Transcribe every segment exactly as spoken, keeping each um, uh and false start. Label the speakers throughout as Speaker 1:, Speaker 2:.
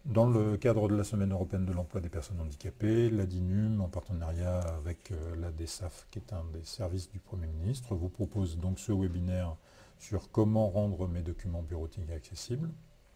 Speaker 1: Dans le cadre de la Semaine européenne de l'emploi des personnes handicapées, la DINUM, en partenariat avec euh, la D E S A F, qui est un des services du Premier ministre, vous propose donc ce webinaire sur comment rendre mes documents bureautiques accessibles.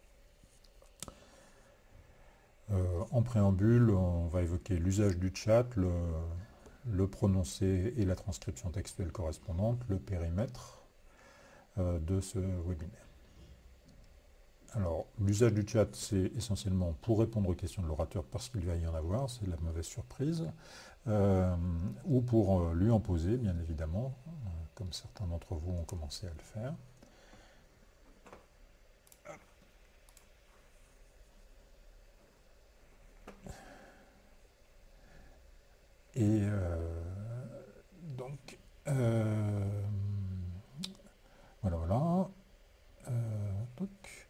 Speaker 1: Euh, en préambule, on va évoquer l'usage du chat, le, le prononcé et la transcription textuelle correspondante, le périmètre euh, de ce webinaire. Alors, l'usage du chat, c'est essentiellement pour répondre aux questions de l'orateur parce qu'il va y en avoir, c'est la mauvaise surprise, euh, ou pour euh, lui en poser, bien évidemment, euh, comme certains d'entre vous ont commencé à le faire. Et euh, donc, euh, voilà, voilà. Euh, donc,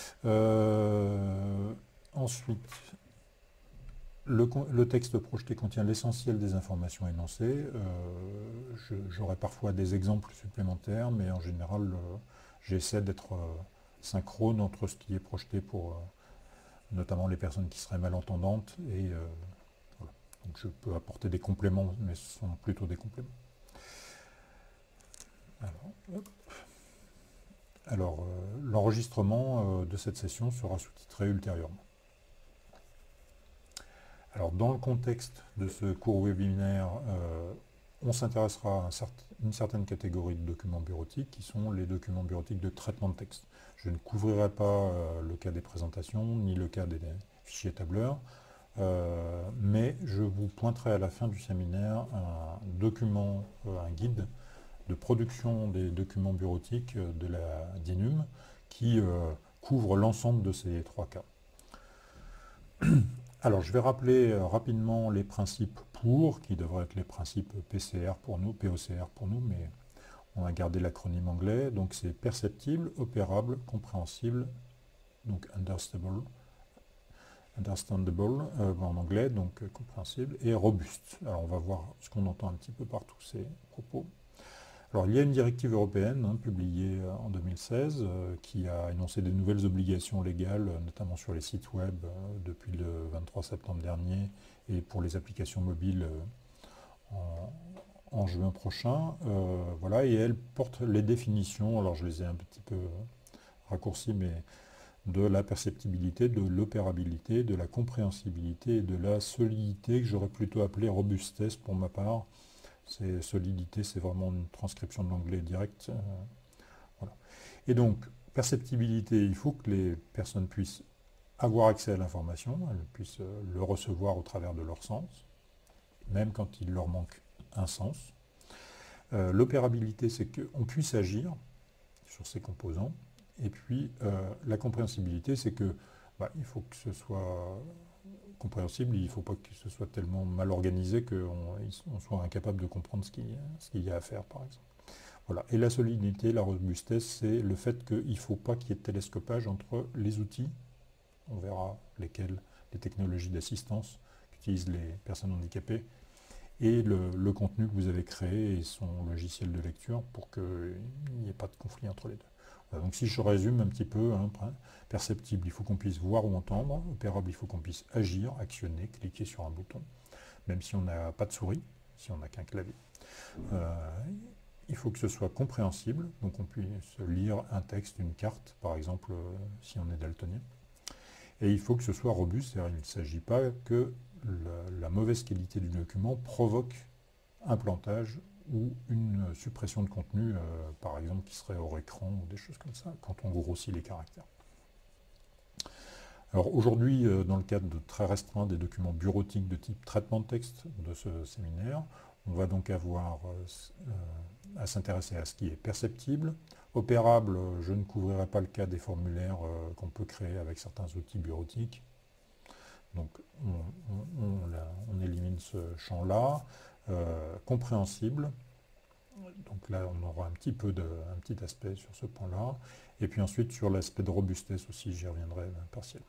Speaker 1: euh, ensuite, Le, le, texte projeté contient l'essentiel des informations énoncées. Euh, J'aurai parfois des exemples supplémentaires, mais en général, euh, j'essaie d'être euh, synchrone entre ce qui est projeté pour euh, notamment les personnes qui seraient malentendantes. Et euh, voilà. Donc je peux apporter des compléments, mais ce sont plutôt des compléments. Alors, Alors euh, l'enregistrement euh, de cette session sera sous-titré ultérieurement. Alors, dans le contexte de ce cours webinaire, euh, on s'intéressera à un certain, une certaine catégorie de documents bureautiques qui sont les documents bureautiques de traitement de texte. Je ne couvrirai pas euh, le cas des présentations ni le cas des fichiers tableurs, euh, mais je vous pointerai à la fin du séminaire un document, euh, un guide de production des documents bureautiques de la DINUM qui euh, couvre l'ensemble de ces trois cas. Alors, je vais rappeler euh, rapidement les principes pour, qui devraient être les principes P C R pour nous, P O C R pour nous, mais on a gardé l'acronyme anglais. Donc, c'est perceptible, opérable, compréhensible, donc understandable, understandable euh, en anglais, donc euh, compréhensible, et robuste. Alors, on va voir ce qu'on entend un petit peu par tous ces propos. Alors, il y a une directive européenne hein, publiée en deux mille seize euh, qui a énoncé des nouvelles obligations légales, notamment sur les sites web euh, depuis le vingt-trois septembre dernier et pour les applications mobiles euh, en, en juin prochain. Euh, voilà, et elle porte les définitions, alors je les ai un petit peu raccourcies, mais de la perceptibilité, de l'opérabilité, de la compréhensibilité et de la solidité que j'aurais plutôt appelé robustesse pour ma part. C'est solidité, c'est vraiment une transcription de l'anglais direct. Euh, voilà. Et donc, perceptibilité, il faut que les personnes puissent avoir accès à l'information, elles puissent euh, le recevoir au travers de leur sens, même quand il leur manque un sens. Euh, L'opérabilité, c'est qu'on puisse agir sur ces composants. Et puis, euh, la compréhensibilité, c'est que bah, il faut que ce soit compréhensible, il ne faut pas que ce soit tellement mal organisé qu'on on soit incapable de comprendre ce qu'il qu'il y a à faire, par exemple. Voilà. Et la solidité, la robustesse, c'est le fait qu'il ne faut pas qu'il y ait de télescopage entre les outils, on verra lesquels, les technologies d'assistance qu'utilisent les personnes handicapées, et le, le contenu que vous avez créé et son logiciel de lecture pour qu'il n'y ait pas de conflit entre les deux. Voilà, donc si je résume un petit peu, hein, perceptible, il faut qu'on puisse voir ou entendre, opérable, il faut qu'on puisse agir, actionner, cliquer sur un bouton, même si on n'a pas de souris, si on n'a qu'un clavier. Euh, il faut que ce soit compréhensible, donc on puisse lire un texte, une carte, par exemple, euh, si on est daltonien. Et il faut que ce soit robuste, c'est-à-dire il ne s'agit pas que la, la mauvaise qualité du document provoque un plantage ou une suppression de contenu, euh, par exemple, qui serait hors écran ou des choses comme ça, quand on grossit les caractères. Alors aujourd'hui, euh, dans le cadre de très restreint des documents bureautiques de type traitement de texte de ce séminaire, on va donc avoir euh, à s'intéresser à ce qui est perceptible. Opérable, je ne couvrirai pas le cas des formulaires euh, qu'on peut créer avec certains outils bureautiques. Donc on, on, on, la, on élimine ce champ-là. Euh, compréhensible, donc là on aura un petit peu de, un petit aspect sur ce point-là. Et puis ensuite sur l'aspect de robustesse aussi, j'y reviendrai partiellement.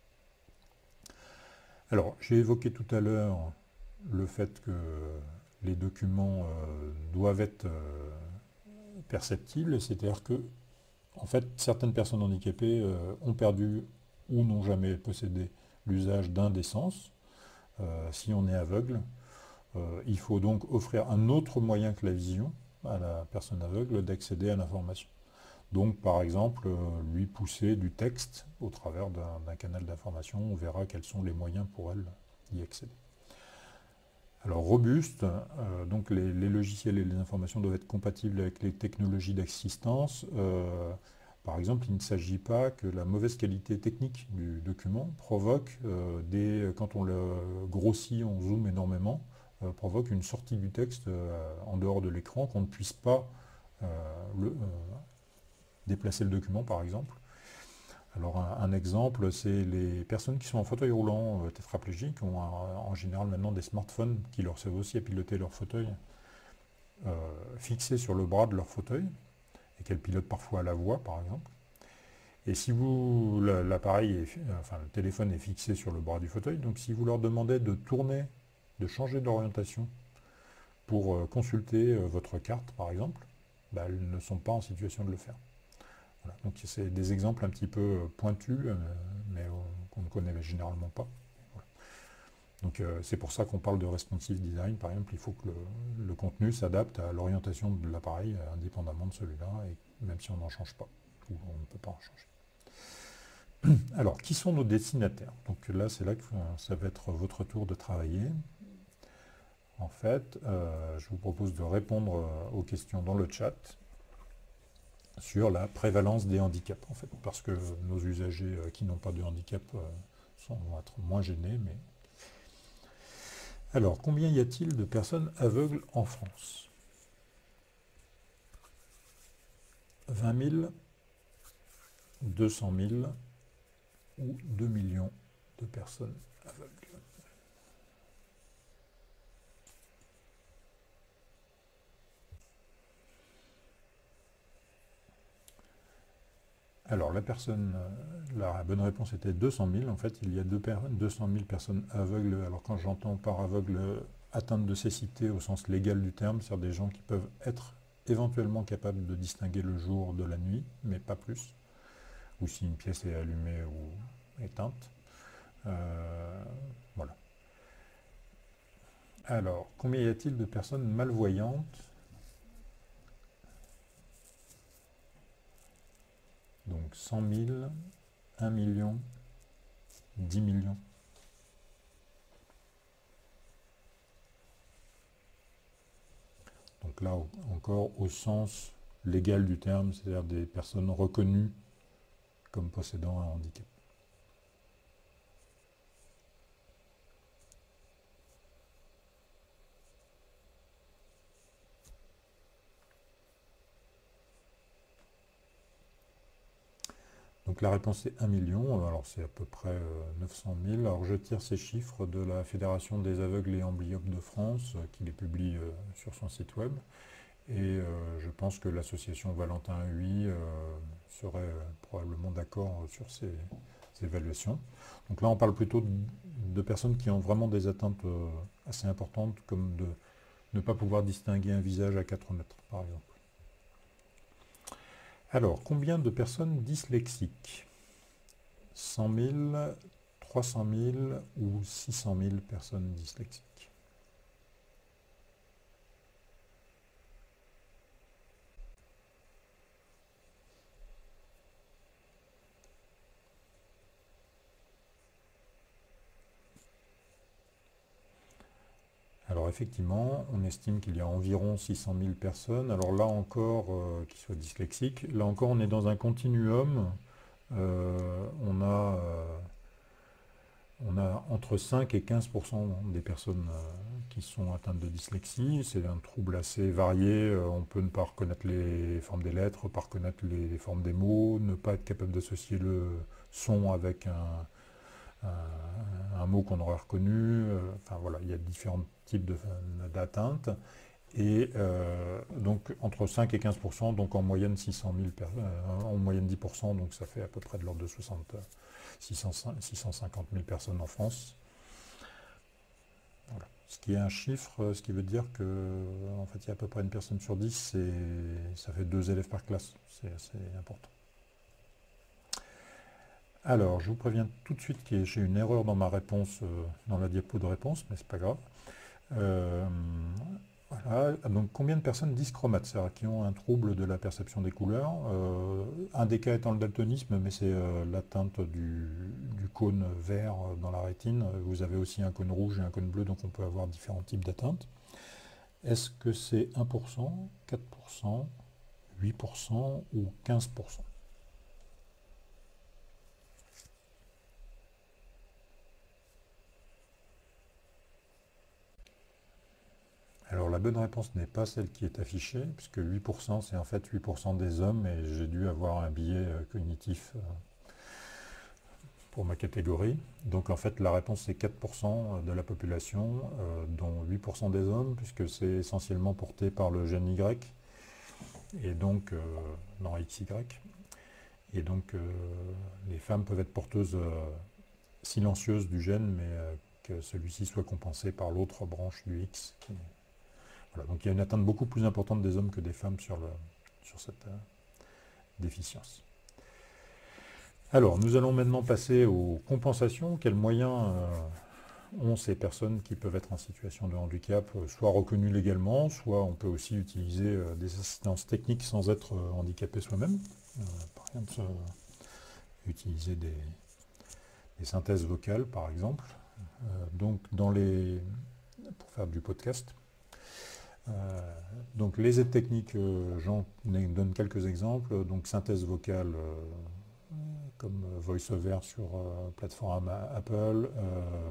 Speaker 1: Alors j'ai évoqué tout à l'heure le fait que les documents euh, doivent être euh, perceptibles, c'est-à-dire que en fait certaines personnes handicapées euh, ont perdu ou n'ont jamais possédé l'usage d'un des sens, euh, si on est aveugle. Euh, il faut donc offrir un autre moyen que la vision à la personne aveugle d'accéder à l'information. Donc par exemple, euh, lui pousser du texte au travers d'un d'un canal d'information, on verra quels sont les moyens pour elle d'y accéder. Alors robuste, euh, donc les, les logiciels et les informations doivent être compatibles avec les technologies d'assistance. Euh, par exemple, il ne s'agit pas que la mauvaise qualité technique du document provoque, euh, des, quand on le grossit, on zoome énormément, euh, provoque une sortie du texte euh, en dehors de l'écran, qu'on ne puisse pas euh, le, euh, déplacer le document par exemple. Alors un, un exemple, c'est les personnes qui sont en fauteuil roulant euh, tétraplégique ont un, en général maintenant des smartphones qui leur servent aussi à piloter leur fauteuil euh, fixés sur le bras de leur fauteuil et qu'elles pilotent parfois à la voix par exemple. Et si vous l'appareil, enfin le téléphone est fixé sur le bras du fauteuil, donc si vous leur demandez de tourner, de changer d'orientation pour euh, consulter euh, votre carte par exemple, bah, elles ne sont pas en situation de le faire. Voilà. Donc c'est des exemples un petit peu pointus, euh, mais qu'on ne connaît généralement pas. Voilà. Donc euh, c'est pour ça qu'on parle de responsive design, par exemple, il faut que le, le contenu s'adapte à l'orientation de l'appareil, euh, indépendamment de celui-là, et même si on n'en change pas, ou on ne peut pas en changer. Alors, qui sont nos destinataires? Donc là, c'est là que ça va être votre tour de travailler. En fait, euh, je vous propose de répondre aux questions dans le chat sur la prévalence des handicaps, en fait, parce que nos usagers euh, qui n'ont pas de handicap euh, sont, vont être moins gênés. Mais... Alors, combien y a-t-il de personnes aveugles en France? vingt mille, deux cent mille ou deux millions de personnes aveugles? Alors, la personne, la bonne réponse était deux cent mille. En fait, il y a deux cent mille personnes aveugles. Alors, quand j'entends par aveugle atteinte de cécité au sens légal du terme, c'est-à-dire des gens qui peuvent être éventuellement capables de distinguer le jour de la nuit, mais pas plus, ou si une pièce est allumée ou éteinte. Euh, voilà. Alors, combien y a-t-il de personnes malvoyantes? Donc cent mille, un million, dix millions. Donc là encore au sens légal du terme, c'est-à-dire des personnes reconnues comme possédant un handicap. Donc la réponse est un million, alors c'est à peu près neuf cent mille. Alors je tire ces chiffres de la Fédération des aveugles et amblyopes de France, qui les publie sur son site web. Et euh, je pense que l'association Valentin Huy euh, serait euh, probablement d'accord sur ces, ces évaluations. Donc là on parle plutôt de, de personnes qui ont vraiment des atteintes euh, assez importantes, comme de ne pas pouvoir distinguer un visage à quatre mètres, par exemple. Alors, combien de personnes dyslexiques? cent mille, trois cent mille ou six cent mille personnes dyslexiques? Alors effectivement, on estime qu'il y a environ six cent mille personnes. Alors là encore, euh, qui soient dyslexiques, là encore on est dans un continuum. Euh, on, a, euh, on a entre cinq et quinze pour cent des personnes euh, qui sont atteintes de dyslexie. C'est un trouble assez varié. Euh, on peut ne pas reconnaître les formes des lettres, pas reconnaître les, les formes des mots, ne pas être capable d'associer le son avec un, un, un mot qu'on aurait reconnu. Enfin voilà, il y a différents types d'atteintes. Et euh, donc entre cinq et quinze pour cent, donc en moyenne six cent mille, euh, en moyenne dix pour cent, donc ça fait à peu près de l'ordre de soixante, six cent cinquante mille personnes en France. Voilà. Ce qui est un chiffre, ce qui veut dire que en fait il y a à peu près une personne sur dix, et ça fait deux élèves par classe. C'est assez important. Alors, je vous préviens tout de suite que j'ai une erreur dans ma réponse, euh, dans la diapo de réponse, mais c'est pas grave. Euh, voilà. Donc, combien de personnes dyschromates, c'est-à-dire qui ont un trouble de la perception des couleurs? Euh, un des cas étant le daltonisme, mais c'est euh, l'atteinte du, du cône vert dans la rétine. Vous avez aussi un cône rouge et un cône bleu, donc on peut avoir différents types d'atteintes. Est-ce que c'est un pour cent, quatre pour cent, huit pour cent ou quinze pour cent? Alors la bonne réponse n'est pas celle qui est affichée, puisque huit pour cent c'est en fait huit pour cent des hommes, et j'ai dû avoir un biais euh, cognitif euh, pour ma catégorie. Donc en fait la réponse c'est quatre pour cent de la population, euh, dont huit pour cent des hommes, puisque c'est essentiellement porté par le gène Y, et donc euh, non X Y. Et donc euh, les femmes peuvent être porteuses euh, silencieuses du gène, mais euh, que celui-ci soit compensé par l'autre branche du X. Qui... Voilà, donc il y a une atteinte beaucoup plus importante des hommes que des femmes sur, le, sur cette euh, déficience. Alors, nous allons maintenant passer aux compensations. Quels moyens euh, ont ces personnes qui peuvent être en situation de handicap, euh, soit reconnues légalement, soit on peut aussi utiliser euh, des assistances techniques sans être euh, handicapé soi-même. Euh, par exemple, euh, utiliser des, des synthèses vocales, par exemple. Euh, donc, dans les, pour faire du podcast. Euh, donc, les aides techniques, euh, j'en donne quelques exemples. Donc, synthèse vocale. Euh, comme VoiceOver sur euh, plateforme Apple, euh,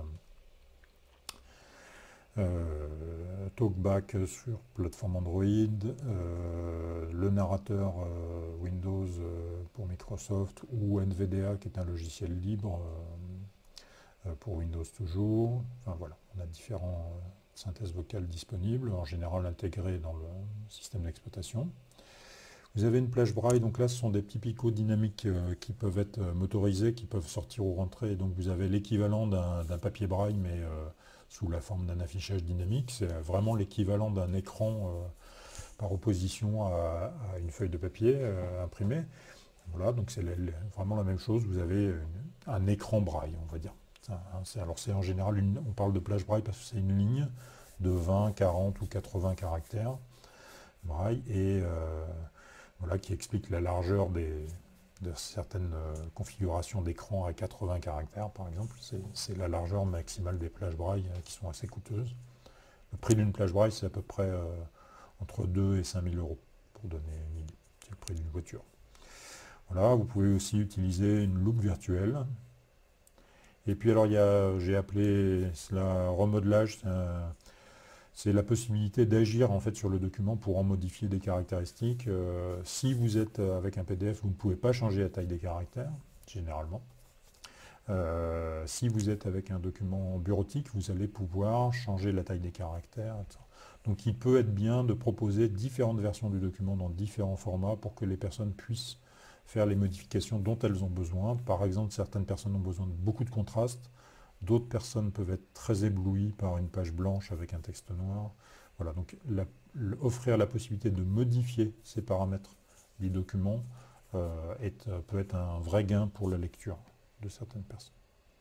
Speaker 1: euh, TalkBack sur plateforme Android, euh, le narrateur euh, Windows euh, pour Microsoft, ou N V D A qui est un logiciel libre euh, euh, pour Windows toujours. Enfin voilà, on a différentes euh, synthèses vocales disponibles, en général intégrées dans le système d'exploitation. Vous avez une plage braille, donc là ce sont des petits picots dynamiques euh, qui peuvent être euh, motorisés, qui peuvent sortir ou rentrer, donc vous avez l'équivalent d'un papier braille, mais euh, sous la forme d'un affichage dynamique. C'est vraiment l'équivalent d'un écran euh, par opposition à, à, une feuille de papier euh, imprimée. Voilà, donc c'est vraiment la même chose, vous avez une, un écran braille, on va dire. Alors c'est en général, une, on parle de plage braille parce que c'est une ligne de vingt, quarante ou quatre-vingts caractères braille, et euh, voilà, qui explique la largeur des, de certaines euh, configurations d'écran à quatre-vingts caractères, par exemple. C'est la largeur maximale des plages braille euh, qui sont assez coûteuses. Le prix d'une plage braille, c'est à peu près euh, entre deux et cinq mille euros, pour donner une idée. C'est le prix d'une voiture. Voilà, vous pouvez aussi utiliser une loupe virtuelle. Et puis alors, j'ai appelé cela remodelage. C'est la possibilité d'agir en fait sur le document pour en modifier des caractéristiques. Euh, si vous êtes avec un P D F, vous ne pouvez pas changer la taille des caractères, généralement. Euh, si vous êtes avec un document bureautique, vous allez pouvoir changer la taille des caractères, et cetera. Donc il peut être bien de proposer différentes versions du document dans différents formats pour que les personnes puissent faire les modifications dont elles ont besoin. Par exemple, certaines personnes ont besoin de beaucoup de contraste. D'autres personnes peuvent être très éblouies par une page blanche avec un texte noir. Voilà, donc la, offrir la possibilité de modifier ces paramètres du document euh, est, peut être un vrai gain pour la lecture de certaines personnes.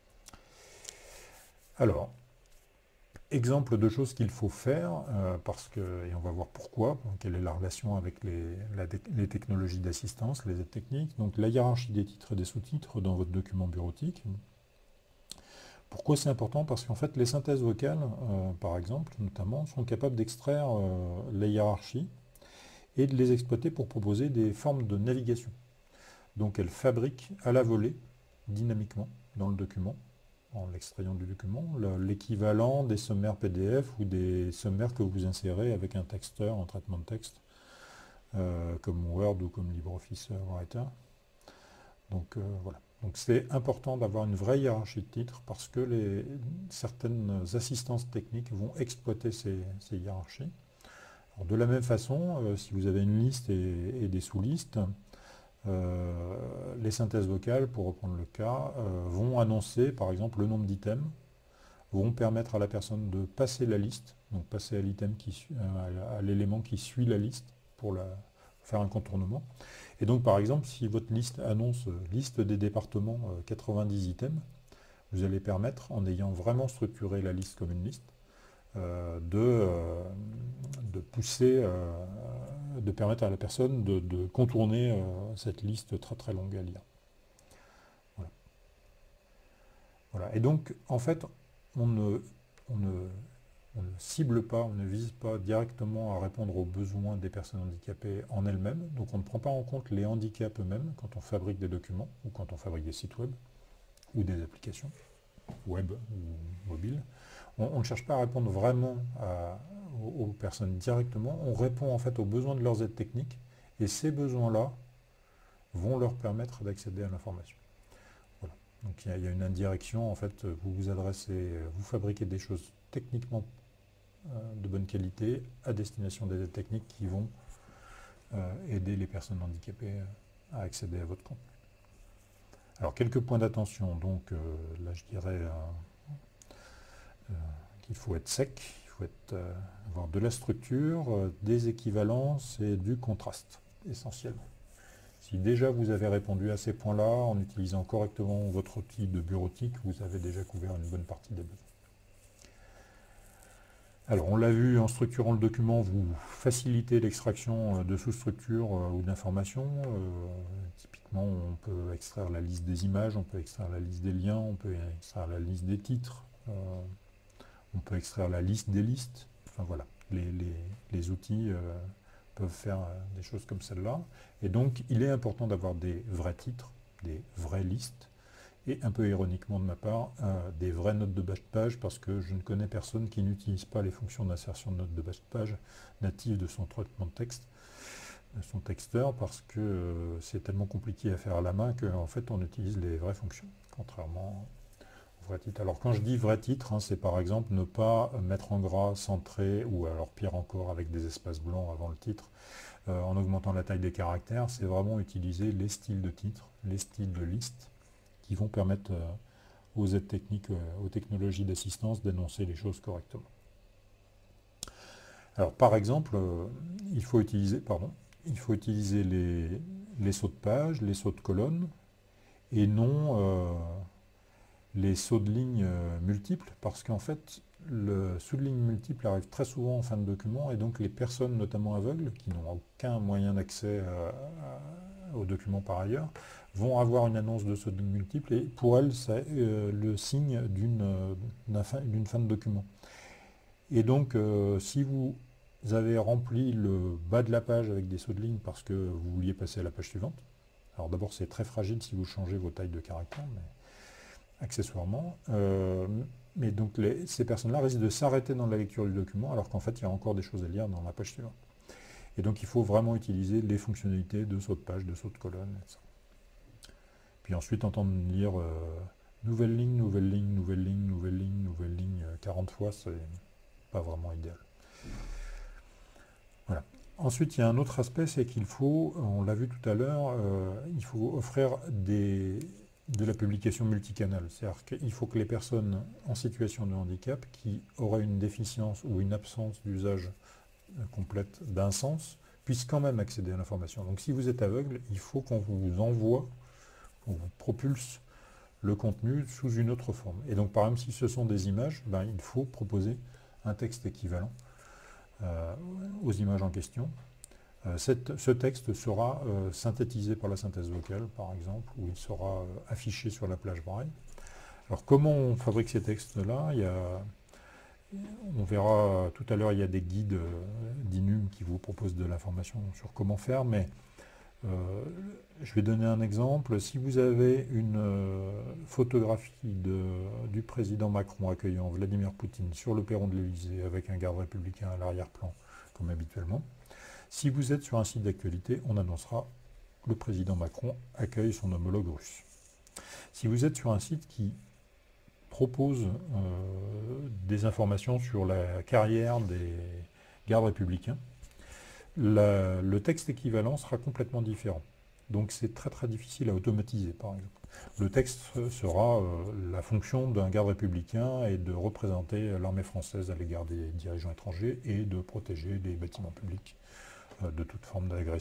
Speaker 1: Alors, exemple de choses qu'il faut faire, euh, parce que, et on va voir pourquoi, quelle est la relation avec les, la, les technologies d'assistance, les aides techniques. Donc la hiérarchie des titres et des sous-titres dans votre document bureautique. Pourquoi c'est important? Parce qu'en fait, les synthèses vocales, euh, par exemple, notamment, sont capables d'extraire euh, les hiérarchies et de les exploiter pour proposer des formes de navigation. Donc elles fabriquent à la volée, dynamiquement, dans le document, en l'extrayant du document, l'équivalent des sommaires P D F ou des sommaires que vous insérez avec un texteur en traitement de texte, euh, comme Word ou comme LibreOffice Writer. Donc euh, voilà. Donc c'est important d'avoir une vraie hiérarchie de titres parce que les, certaines assistances techniques vont exploiter ces, ces hiérarchies. Alors de la même façon, euh, si vous avez une liste et, et des sous-listes, euh, les synthèses vocales, pour reprendre le cas, euh, vont annoncer par exemple le nombre d'items, vont permettre à la personne de passer la liste, donc passer à l'item qui à l'élément qui suit la liste pour la, faire un contournement. Et donc par exemple, si votre liste annonce euh, liste des départements euh, quatre-vingt-dix items, vous allez permettre, en ayant vraiment structuré la liste comme une liste, euh, de, euh, de pousser, euh, de permettre à la personne de, de contourner euh, cette liste très très longue à lire. Voilà. Voilà. Et donc en fait, on ne, on ne On ne cible pas, on ne vise pas directement à répondre aux besoins des personnes handicapées en elles-mêmes. Donc on ne prend pas en compte les handicaps eux-mêmes quand on fabrique des documents ou quand on fabrique des sites web ou des applications web ou mobiles. On, on ne cherche pas à répondre vraiment à, aux, aux personnes directement. On répond en fait aux besoins de leurs aides techniques et ces besoins-là vont leur permettre d'accéder à l'information. Voilà. Donc il y, a, il y a une indirection, en fait, vous vous adressez, vous fabriquez des choses techniquement de bonne qualité à destination des aides techniques qui vont euh, aider les personnes handicapées à accéder à votre contenu. Alors quelques points d'attention, donc euh, là je dirais euh, euh, qu'il faut être sec, il faut être, euh, avoir de la structure, euh, des équivalences et du contraste, essentiellement. Si déjà vous avez répondu à ces points-là en utilisant correctement votre outil de bureautique, vous avez déjà couvert une bonne partie des besoins. Alors on l'a vu, en structurant le document, vous facilitez l'extraction de sous-structures ou d'informations. Euh, typiquement, on peut extraire la liste des images, on peut extraire la liste des liens, on peut extraire la liste des titres, euh, on peut extraire la liste des listes. Enfin voilà, les, les, les outils euh, peuvent faire des choses comme celle-là. Et donc, il est important d'avoir des vrais titres, des vraies listes, et un peu ironiquement de ma part, euh, des vraies notes de bas de page, parce que je ne connais personne qui n'utilise pas les fonctions d'insertion de notes de bas de page natives de son traitement de texte, de son texteur, parce que euh, c'est tellement compliqué à faire à la main qu'en fait on utilise les vraies fonctions, contrairement aux vrais titres. Alors quand je dis vrai titre, hein, c'est par exemple ne pas mettre en gras, centré, ou alors pire encore avec des espaces blancs avant le titre, euh, en augmentant la taille des caractères, c'est vraiment utiliser les styles de titre, les styles de liste, qui vont permettre euh, aux aides techniques, euh, aux technologies d'assistance d'énoncer les choses correctement. Alors par exemple, euh, il faut utiliser, pardon, il faut utiliser les, les sauts de page, les sauts de colonne, et non euh, les sauts de ligne euh, multiples, parce qu'en fait, le saut de ligne multiple arrive très souvent en fin de document, et donc les personnes, notamment aveugles, qui n'ont aucun moyen d'accès euh, au document par ailleurs, vont avoir une annonce de saut de ligne multiple, et pour elles, c'est euh, le signe d'une euh, fin, d'une fin de document. Et donc, euh, si vous avez rempli le bas de la page avec des sauts de ligne parce que vous vouliez passer à la page suivante, alors d'abord c'est très fragile si vous changez vos tailles de caractères, mais accessoirement, euh, mais donc les, ces personnes-là risquent de s'arrêter dans la lecture du document alors qu'en fait il y a encore des choses à lire dans la page suivante. Et donc il faut vraiment utiliser les fonctionnalités de saut de page, de saut de colonne, et cetera. Puis ensuite entendre lire euh, nouvelle ligne, nouvelle ligne, nouvelle ligne, nouvelle ligne, nouvelle ligne euh, quarante fois, c'est pas vraiment idéal. Voilà. Ensuite, il y a un autre aspect, c'est qu'il faut, on l'a vu tout à l'heure, euh, il faut offrir des, de la publication multicanale. C'est-à-dire qu'il faut que les personnes en situation de handicap qui auraient une déficience ou une absence d'usage complète d'un sens puissent quand même accéder à l'information. Donc si vous êtes aveugle, il faut qu'on vous envoie, qu'on vous propulse le contenu sous une autre forme. Et donc par exemple, si ce sont des images, ben, il faut proposer un texte équivalent euh, aux images en question. Euh, cette, ce texte sera euh, synthétisé par la synthèse vocale, par exemple, ou il sera euh, affiché sur la plage braille. Alors comment on fabrique ces textes-là? Il y a, on verra tout à l'heure, il y a des guides euh, d'I N U M qui vous proposent de l'information sur comment faire, mais euh, je vais donner un exemple. Si vous avez une euh, photographie de, du président Macron accueillant Vladimir Poutine sur le perron de l'Élysée avec un garde républicain à l'arrière-plan, comme habituellement, si vous êtes sur un site d'actualité, on annoncera le président Macron accueille son homologue russe. Si vous êtes sur un site qui propose euh, des informations sur la carrière des gardes républicains, la, le texte équivalent sera complètement différent. Donc c'est très très difficile à automatiser, par exemple. Le texte sera euh, la fonction d'un garde républicain et de représenter l'armée française à l'égard des dirigeants étrangers et de protéger les bâtiments publics euh, de toute forme d'agression.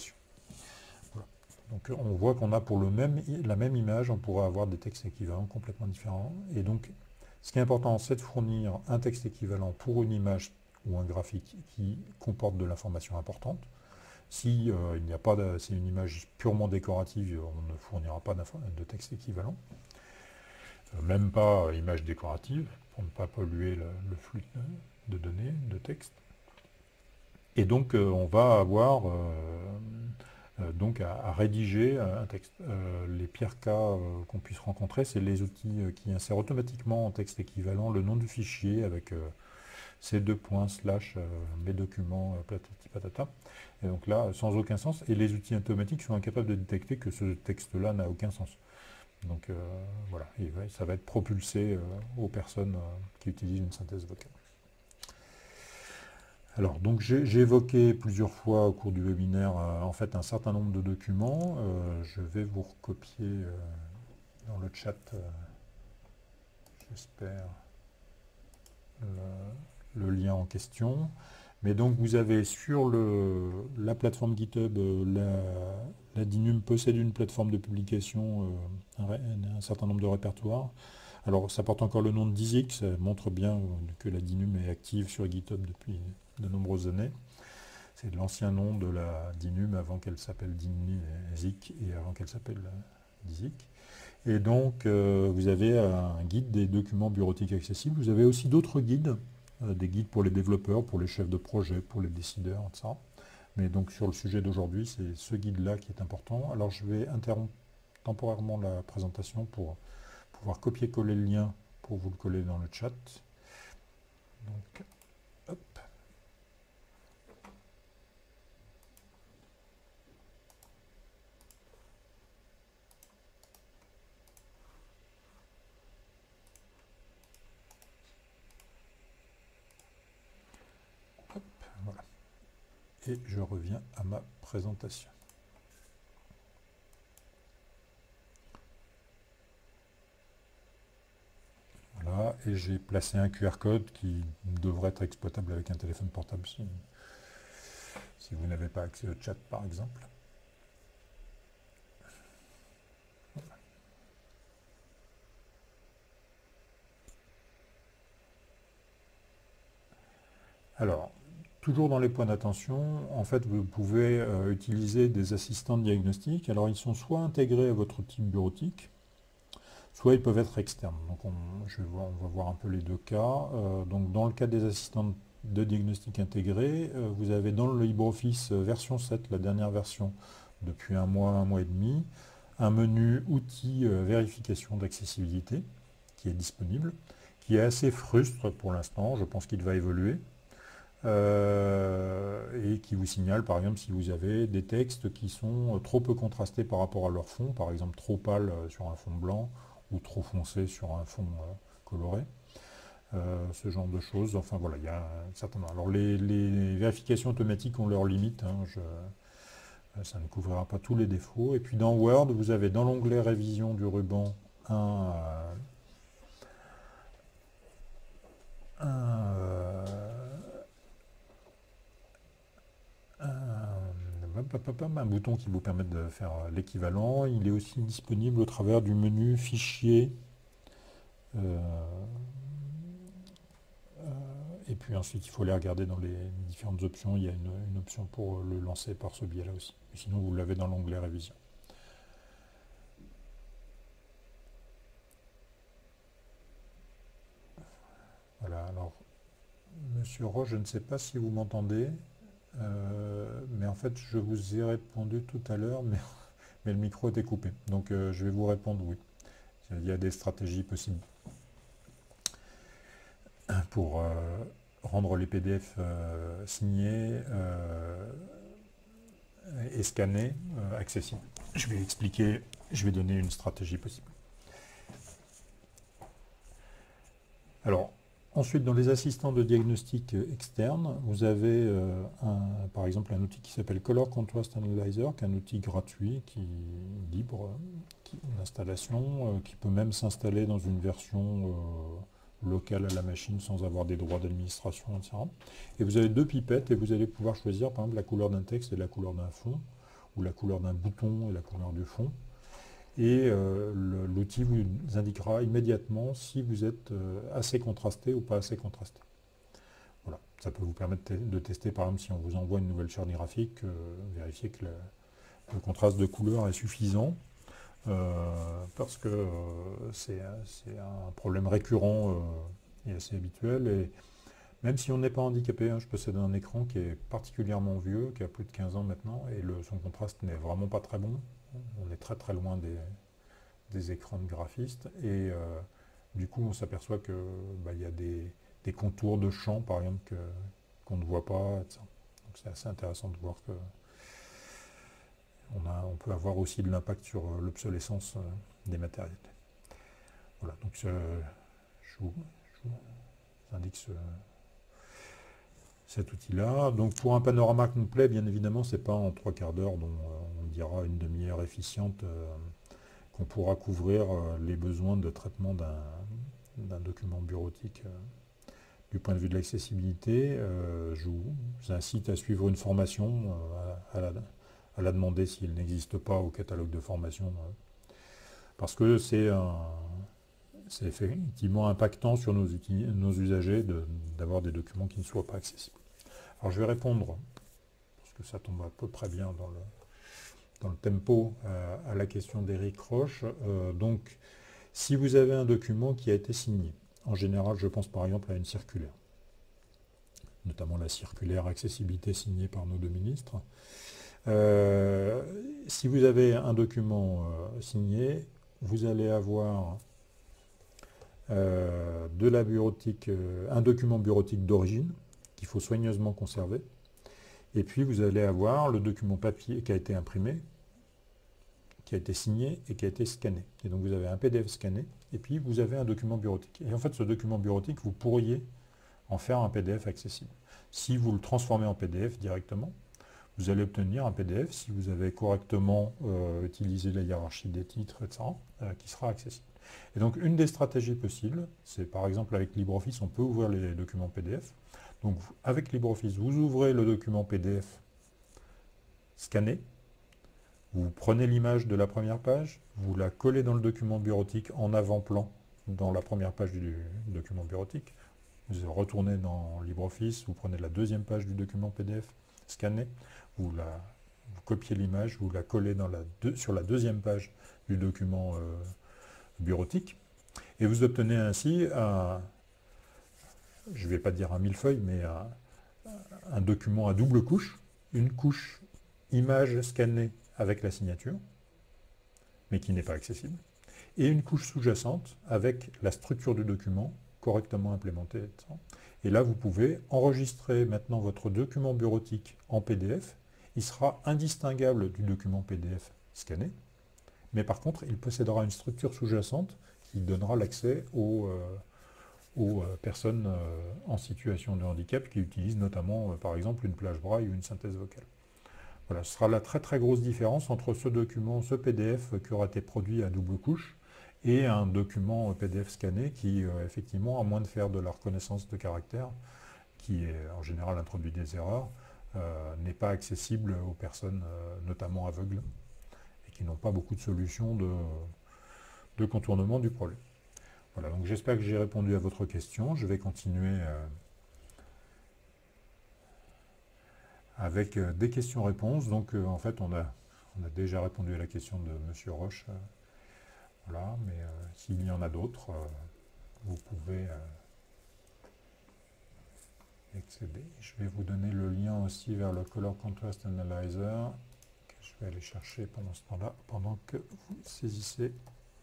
Speaker 1: Voilà. Donc on voit qu'on a pour le même, la même image, on pourrait avoir des textes équivalents complètement différents. Et donc, ce qui est important, c'est de fournir un texte équivalent pour une image ou un graphique qui comporte de l'information importante. Si euh, il n'y a pas de, c'est une image purement décorative, on ne fournira pas de texte équivalent. Euh, même pas euh, image décorative, pour ne pas polluer le, le flux de, de données, de texte. Et donc euh, on va avoir euh, euh, donc à, à rédiger un texte. Euh, les pires cas euh, qu'on puisse rencontrer, c'est les outils euh, qui insèrent automatiquement en texte équivalent le nom du fichier avec euh, ces deux points slash euh, mes documents euh, patati patata. Et donc là, sans aucun sens. Et les outils automatiques sont incapables de détecter que ce texte-là n'a aucun sens. Donc euh, voilà, et ça va être propulsé euh, aux personnes euh, qui utilisent une synthèse vocale. Alors, donc j'ai évoqué plusieurs fois au cours du webinaire euh, en fait un certain nombre de documents. Euh, je vais vous recopier euh, dans le chat, euh, j'espère, le, le lien en question. Mais donc vous avez sur le, la plateforme GitHub, euh, la, la Dinum possède une plateforme de publication, euh, un, un certain nombre de répertoires. Alors ça porte encore le nom de Dizik, ça montre bien que la Dinum est active sur GitHub depuis de nombreuses années. C'est l'ancien nom de la Dinum avant qu'elle s'appelle Dizik et avant qu'elle s'appelle Dizik. Et donc euh, vous avez un guide des documents bureautiques accessibles. Vous avez aussi d'autres guides, euh, des guides pour les développeurs, pour les chefs de projet, pour les décideurs, et cetera. Mais donc sur le sujet d'aujourd'hui, c'est ce guide-là qui est important. Alors je vais interrompre temporairement la présentation pour pouvoir copier-coller le lien pour vous le coller dans le chat. Donc, hop. Hop, voilà. Et je reviens à ma présentation. Voilà, et j'ai placé un Q R code qui devrait être exploitable avec un téléphone portable si, si vous n'avez pas accès au chat par exemple. Voilà. Alors, toujours dans les points d'attention, en fait vous pouvez euh, utiliser des assistants de diagnostic. Alors ils sont soit intégrés à votre outil bureautique, soit ils peuvent être externes. Donc on, je vais voir, on va voir un peu les deux cas. Euh, donc dans le cas des assistants de diagnostic intégrés, euh, vous avez dans le LibreOffice version sept, la dernière version depuis un mois, un mois et demi, un menu outils euh, vérification d'accessibilité qui est disponible, qui est assez frustre pour l'instant, je pense qu'il va évoluer. Euh, et qui vous signale par exemple si vous avez des textes qui sont trop peu contrastés par rapport à leur fond, par exemple trop pâle sur un fond blanc ou trop foncé sur un fond euh, coloré, euh, ce genre de choses. Enfin voilà, il y a un certain nombre. Alors les, les vérifications automatiques ont leurs limites, hein, je, ça ne couvrira pas tous les défauts. Et puis dans Word, vous avez dans l'onglet révision du ruban un, euh, un euh, un bouton qui vous permet de faire l'équivalent. Il est aussi disponible au travers du menu fichier. Euh, euh, et puis ensuite, il faut les regarder dans les différentes options. Il y a une, une option pour le lancer par ce biais-là aussi. Sinon, vous l'avez dans l'onglet révision. Voilà, alors, Monsieur Roche, je ne sais pas si vous m'entendez. Euh, mais en fait, je vous ai répondu tout à l'heure, mais, mais le micro était coupé. Donc, euh, je vais vous répondre oui. Il y a des stratégies possibles pour euh, rendre les P D F euh, signés euh, et scannés euh, accessibles. Je vais expliquer, je vais donner une stratégie possible. Alors, ensuite, dans les assistants de diagnostic externes, vous avez euh, un, par exemple un outil qui s'appelle Color Contrast Analyzer, qui est un outil gratuit, qui est libre d'installation, euh, qui peut même s'installer dans une version euh, locale à la machine sans avoir des droits d'administration, et cetera. Et vous avez deux pipettes et vous allez pouvoir choisir par exemple la couleur d'un texte et la couleur d'un fond, ou la couleur d'un bouton et la couleur du fond. Et euh, l'outil vous indiquera immédiatement si vous êtes euh, assez contrasté ou pas assez contrasté. Voilà. Ça peut vous permettre de tester, par exemple, si on vous envoie une nouvelle charge graphique, euh, vérifier que le, le contraste de couleur est suffisant. Euh, parce que euh, c'est un problème récurrent euh, et assez habituel. Et même si on n'est pas handicapé, hein, je possède un écran qui est particulièrement vieux, qui a plus de quinze ans maintenant, et le, son contraste n'est vraiment pas très bon. On est très très loin des, des écrans de graphistes. Et euh, du coup, on s'aperçoit qu'il bah, y a des, des contours de champs, par exemple, qu'on ne voit pas, et cetera. Donc c'est assez intéressant de voir que On, a, on peut avoir aussi de l'impact sur euh, l'obsolescence euh, des matériels. Voilà, donc je, je, vous, je vous indique ce, cet outil-là. Donc pour un panorama complet, bien évidemment, c'est pas en trois quarts d'heure, dont euh, on dira une demi-heure efficiente, euh, qu'on pourra couvrir euh, les besoins de traitement d'un document bureautique. Euh, du point de vue de l'accessibilité, euh, je vous incite à suivre une formation, euh, à, à la, à la demander s'il n'existe pas au catalogue de formation, euh, parce que c'est effectivement impactant sur nos, nos usagers d'avoir de, des documents qui ne soient pas accessibles. Alors je vais répondre, parce que ça tombe à peu près bien dans le, dans le tempo, euh, à la question d'Éric Roche. Euh, donc, si vous avez un document qui a été signé, en général, je pense par exemple à une circulaire, notamment la circulaire accessibilité signée par nos deux ministres. Euh, si vous avez un document euh, signé, vous allez avoir euh, de la bureautique, euh, un document bureautique d'origine qu'il faut soigneusement conserver. Et puis vous allez avoir le document papier qui a été imprimé, qui a été signé et qui a été scanné. Et donc vous avez un P D F scanné, et puis vous avez un document bureautique. Et en fait, ce document bureautique, vous pourriez en faire un P D F accessible. Si vous le transformez en P D F directement, vous allez obtenir un P D F, si vous avez correctement euh, utilisé la hiérarchie des titres, et cetera, euh, qui sera accessible. Et donc une des stratégies possibles, c'est par exemple avec LibreOffice, on peut ouvrir les documents P D F. Donc avec LibreOffice, vous ouvrez le document P D F scanné, vous prenez l'image de la première page, vous la collez dans le document bureautique en avant-plan dans la première page du document bureautique, vous retournez dans LibreOffice, vous prenez la deuxième page du document P D F scanné, vous, la, vous copiez l'image, vous la collez dans la deux, sur la deuxième page du document euh, bureautique, et vous obtenez ainsi un, je ne vais pas dire un millefeuille, mais un, un document à double couche, une couche image scannée avec la signature, mais qui n'est pas accessible, et une couche sous-jacente avec la structure du document correctement implémentée, et cetera. Et là, vous pouvez enregistrer maintenant votre document bureautique en P D F. Il sera indistinguable du document P D F scanné, mais par contre, il possédera une structure sous-jacente qui donnera l'accès aux, euh, aux euh, personnes euh, en situation de handicap qui utilisent notamment, euh, par exemple, une plage braille ou une synthèse vocale. Voilà, ce sera la très très grosse différence entre ce document, ce P D F qui aura été produit à double couche, et un document P D F scanné qui, euh, effectivement, à moins de faire de la reconnaissance de caractère, qui est en général introduit des erreurs, euh, n'est pas accessible aux personnes, euh, notamment aveugles, et qui n'ont pas beaucoup de solutions de, de contournement du problème. Voilà, donc j'espère que j'ai répondu à votre question. Je vais continuer euh, avec euh, des questions-réponses. Donc euh, en fait, on a, on a déjà répondu à la question de M. Roche. Euh, voilà, mais euh, s'il y en a d'autres, euh, vous pouvez euh, accéder. Je vais vous donner le lien aussi vers le Color Contrast Analyzer, que je vais aller chercher pendant ce temps-là, pendant que vous saisissez.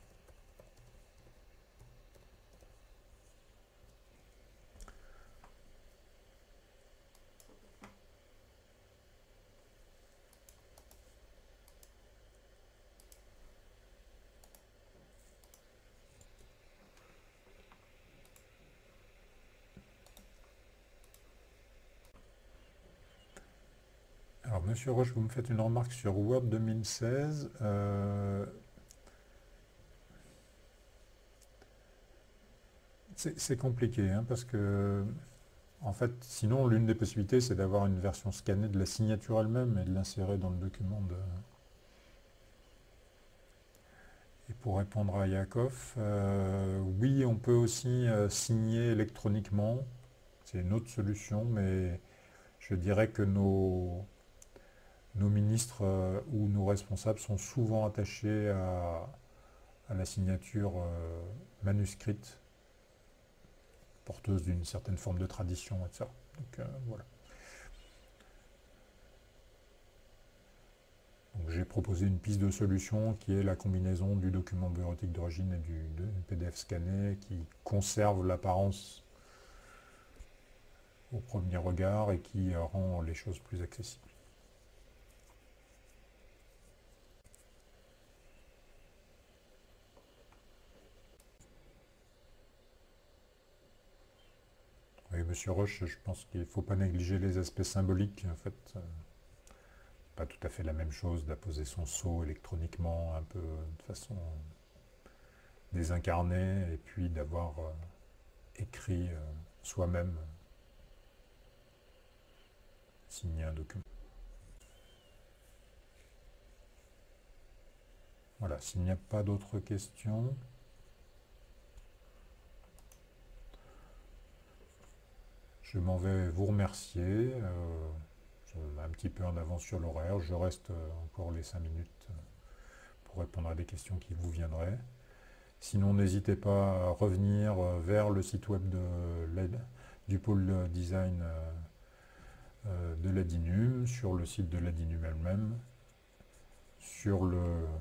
Speaker 1: Alors, Monsieur Roche, vous me faites une remarque sur Word deux mille seize. Euh, c'est compliqué, hein, parce que En fait, sinon, l'une des possibilités, c'est d'avoir une version scannée de la signature elle-même et de l'insérer dans le document de... Et pour répondre à Yakov, euh, oui, on peut aussi euh, signer électroniquement. C'est une autre solution, mais je dirais que nos, nos ministres euh, ou nos responsables sont souvent attachés à, à la signature euh, manuscrite, porteuse d'une certaine forme de tradition, et cetera. Donc euh, voilà. Donc j'ai proposé une piste de solution qui est la combinaison du document bureautique d'origine et du, du P D F scanné qui conserve l'apparence au premier regard et qui rend les choses plus accessibles. Oui, Monsieur Roche, je pense qu'il ne faut pas négliger les aspects symboliques. En fait, euh, pas tout à fait la même chose d'apposer son sceau électroniquement, un peu de façon désincarnée, et puis d'avoir euh, écrit euh, soi-même, euh, signé un document. Voilà, s'il n'y a pas d'autres questions, je m'en vais vous remercier. Euh, on est un petit peu en avance sur l'horaire. Je reste euh, encore les cinq minutes euh, pour répondre à des questions qui vous viendraient. Sinon, n'hésitez pas à revenir euh, vers le site web de l'aide, du pôle design euh, euh, de l'Adinum, sur le site de l'Adinum elle-même, sur le,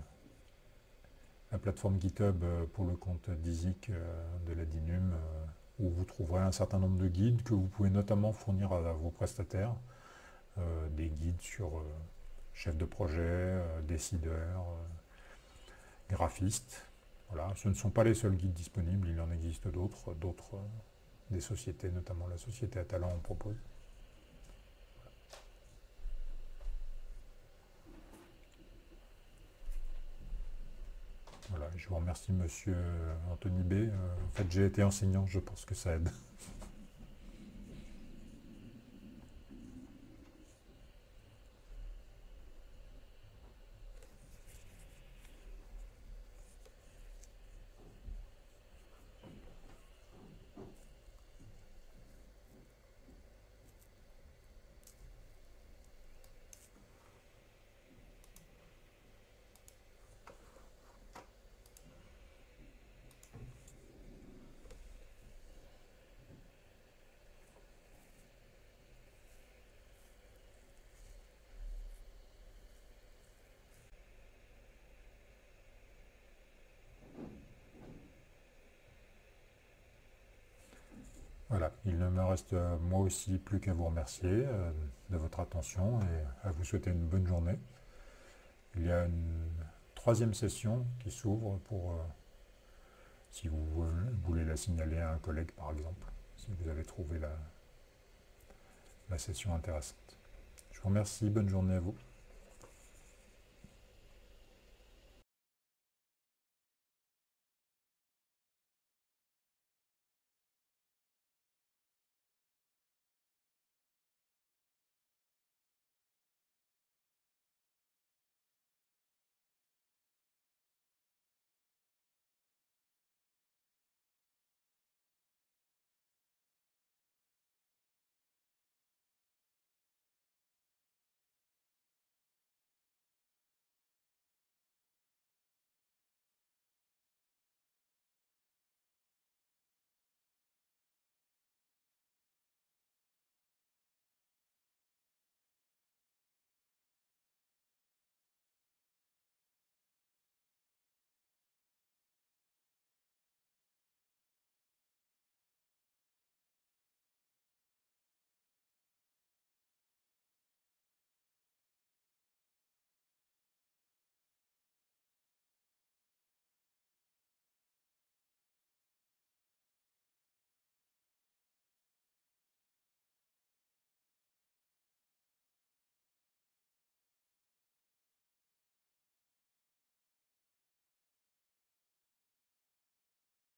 Speaker 1: la plateforme GitHub euh, pour le compte d'ISIC euh, de l'Adinum, euh, où vous trouverez un certain nombre de guides que vous pouvez notamment fournir à, à vos prestataires. Euh, des guides sur euh, chef de projet, euh, décideurs, euh, graphistes. Voilà. Ce ne sont pas les seuls guides disponibles, il en existe d'autres, d'autres euh, des sociétés, notamment la société Atalan en propose. Voilà, je vous remercie Monsieur Anthony B. Euh, en fait, j'ai été enseignant, je pense que ça aide. Voilà, il ne me reste euh, moi aussi plus qu'à vous remercier euh, de votre attention et à vous souhaiter une bonne journée. Il y a une troisième session qui s'ouvre pour, euh, si vous voulez la signaler à un collègue par exemple, si vous avez trouvé la, la session intéressante. Je vous remercie, bonne journée à vous.